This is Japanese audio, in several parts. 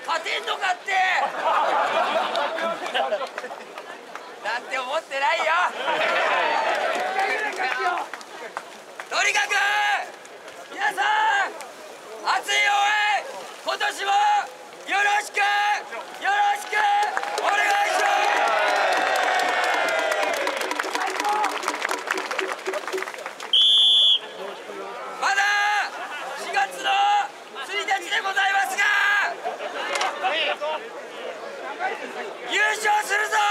勝てんのかってなんて思ってないよ。とにかく皆さん熱い応援今年もよろしくよろしくお願いします。まだ4月の1日でございますが優勝するぞ。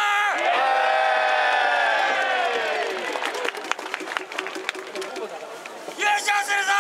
優勝するぞ。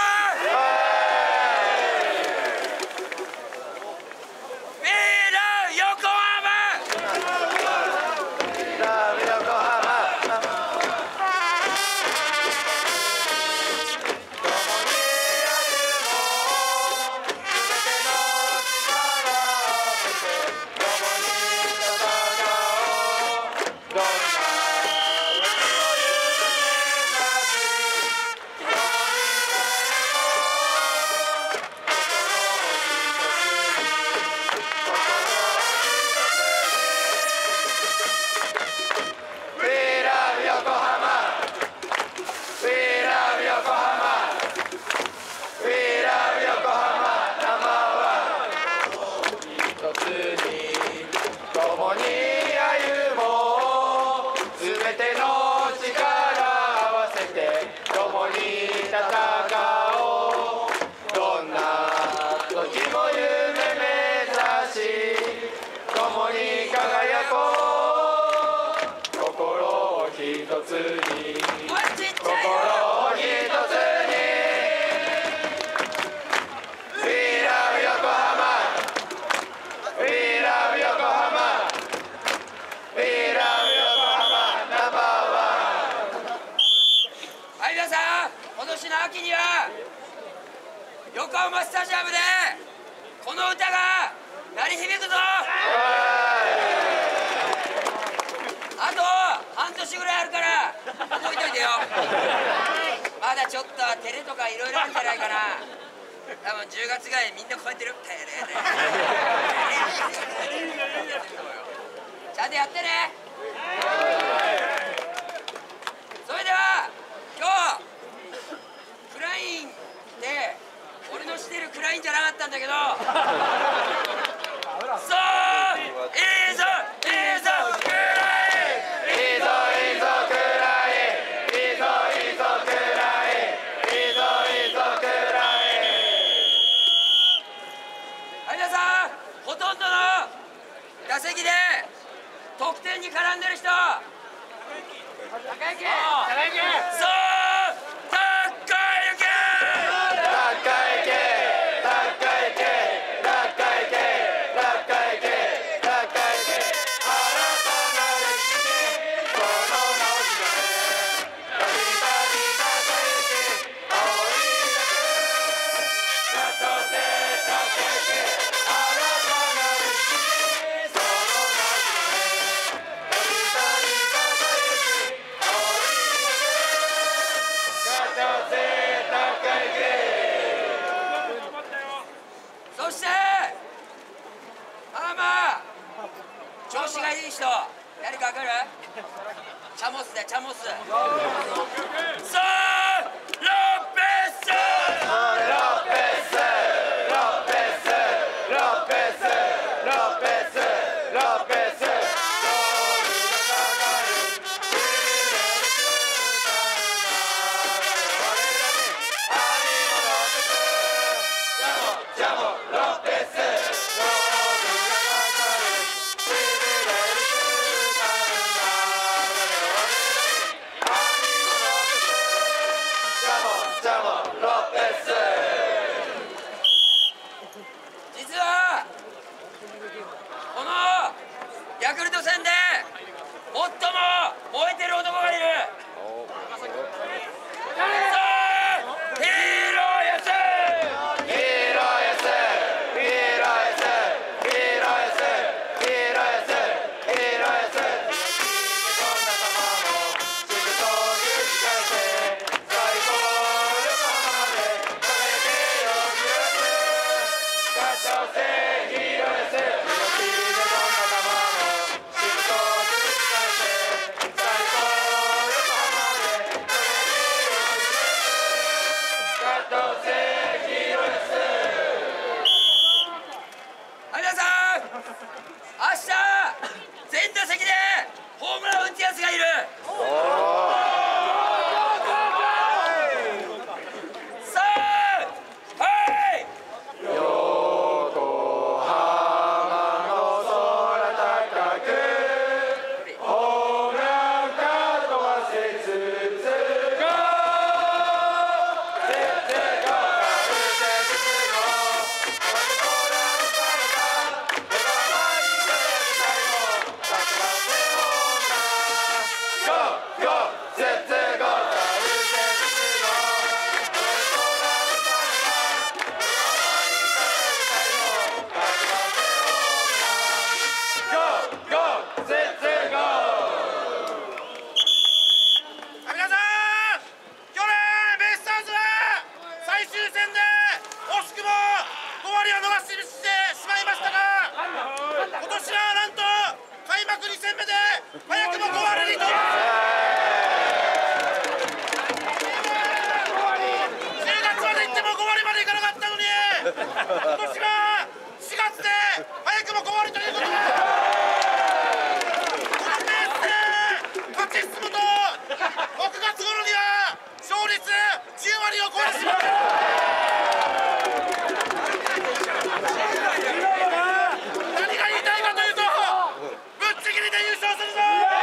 今年の秋には横浜スタジアムでこの歌が鳴り響くぞ。あと半年ぐらいあるから覚えといてよ。まだちょっと照れとかいろいろあるんじゃないかな。多分10月ぐらいみんなこうやってる。ちゃんとやってね。それでは今日クラインって俺の知ってるクラインじゃなかったんだけどそういいぞいいぞクラインいいぞいいぞクラインいいぞいいぞクラインいいぞいいぞクライン。はい、皆さんほとんどの打席で得点に絡んでる人高行けそうそして調子がいい人誰か分かる？チャモスだチャモス。そうロペスロペスロペスロペスロペスロペス。実はこのヤクルト戦で最も燃えてる男がいる。ヒーローやつヒーローやつヒーローやつヒーローやつヒーローやつヒーローやつ。最高横浜まで輝けよ。 全打席でホームラン打つやつがいる。今年は4月で早くも5割ということで、このペースで勝ち進むと6月頃には勝率10割を超えてしまう。何が言いたいかというと、ぶっちぎりで優勝するぞ。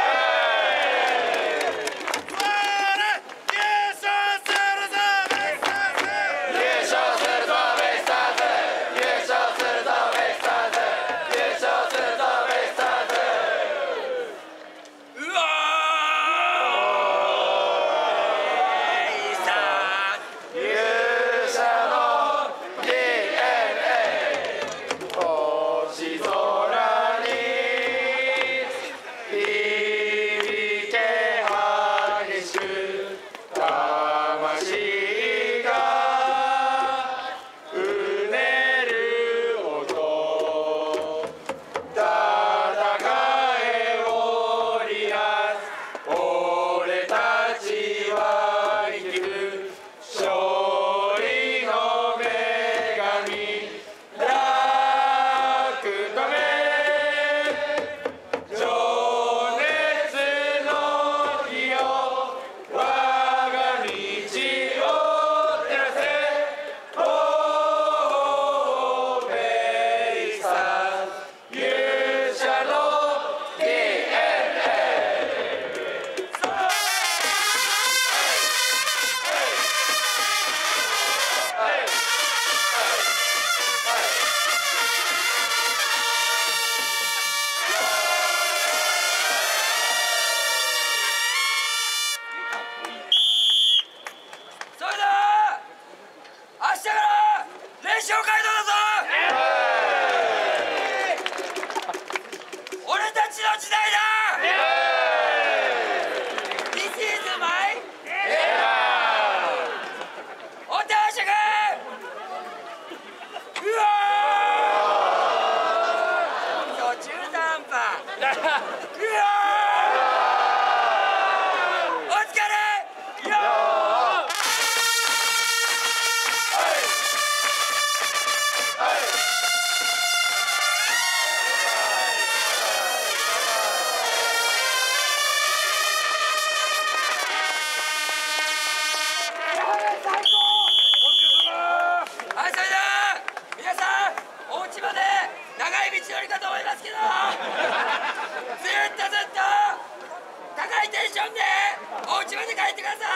長い道のりかと思いますけど、ずっと高いテンションでお家まで帰ってください。